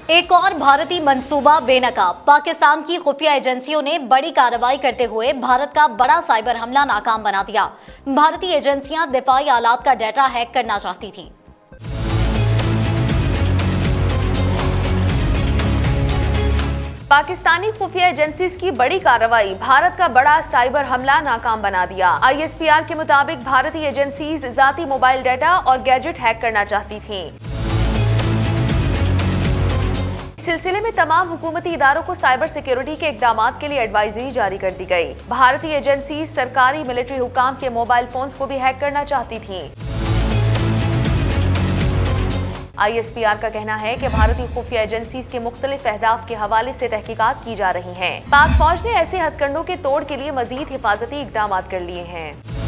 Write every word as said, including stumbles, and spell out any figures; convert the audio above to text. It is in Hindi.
एक और भारतीय मंसूबा बेनकाब। पाकिस्तान की खुफिया एजेंसियों ने बड़ी कार्रवाई करते हुए भारत का बड़ा साइबर हमला नाकाम बना दिया। भारतीय एजेंसियां दिफाई आलात का डेटा हैक करना चाहती थीं। पाकिस्तानी खुफिया एजेंसीज की बड़ी कार्रवाई, भारत का बड़ा साइबर हमला नाकाम बना दिया। आई एस पी आर के मुताबिक भारतीय एजेंसीज जाती मोबाइल डेटा और गैजेट हैक करना चाहती थीं। सिलसिले में तमाम हुकूमती इदारों को साइबर सिक्योरिटी के इकदामात के लिए एडवाइजरी जारी कर दी गई। भारतीय एजेंसीज सरकारी मिलिट्री हुकाम के मोबाइल फोन्स को भी हैक करना चाहती थीं। आई एस पी आर का कहना है कि भारतीय खुफिया एजेंसीज के मुख्तलिफ अहदाफ के हवाले से तहकीकात की जा रही हैं। पाक फौज ने ऐसे हथकंडों के तोड़ के लिए मजीद हिफाजती इकदामात कर लिए हैं।